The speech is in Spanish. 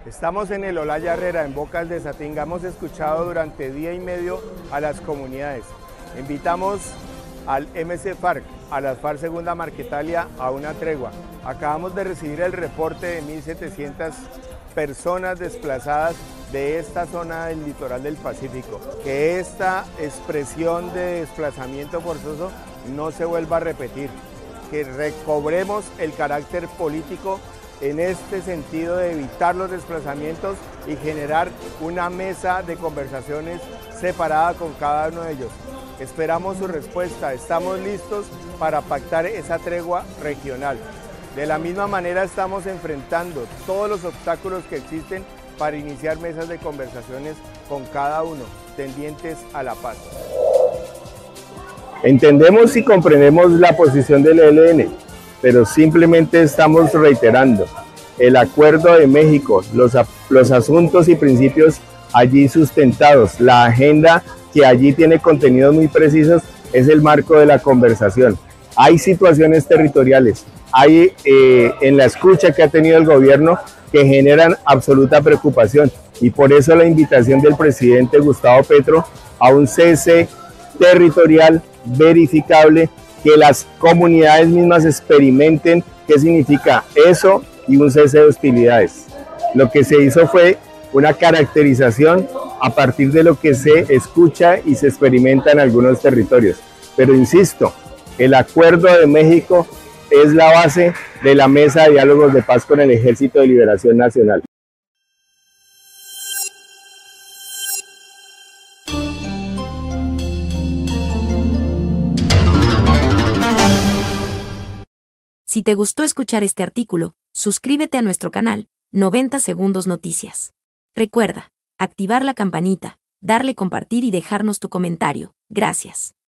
Estamos en el Olaya Herrera, en Bocas de Satinga. Hemos escuchado durante día y medio a las comunidades. Invitamos al MC-FARC, a las FARC Segunda Marquetalia, a una tregua. Acabamos de recibir el reporte de 1.700 personas desplazadas de esta zona del litoral del Pacífico. Que esta expresión de desplazamiento forzoso no se vuelva a repetir. Que recobremos el carácter político en este sentido de evitar los desplazamientos y generar una mesa de conversaciones separada con cada uno de ellos. Esperamos su respuesta, estamos listos para pactar esa tregua regional. De la misma manera estamos enfrentando todos los obstáculos que existen para iniciar mesas de conversaciones con cada uno, tendientes a la paz. Entendemos y comprendemos la posición del ELN, pero simplemente estamos reiterando el acuerdo de México, los asuntos y principios allí sustentados, la agenda que allí tiene contenidos muy precisos, es el marco de la conversación. Hay situaciones territoriales, hay en la escucha que ha tenido el gobierno que generan absoluta preocupación, y por eso la invitación del presidente Gustavo Petro a un cese territorial verificable, que las comunidades mismas experimenten qué significa eso y un cese de hostilidades. Lo que se hizo fue una caracterización a partir de lo que se escucha y se experimenta en algunos territorios. Pero insisto, el acuerdo de México es la base de la mesa de diálogos de paz con el Ejército de Liberación Nacional. Si te gustó escuchar este artículo, suscríbete a nuestro canal, 90 Segundos Noticias. Recuerda, activar la campanita, darle compartir y dejarnos tu comentario. Gracias.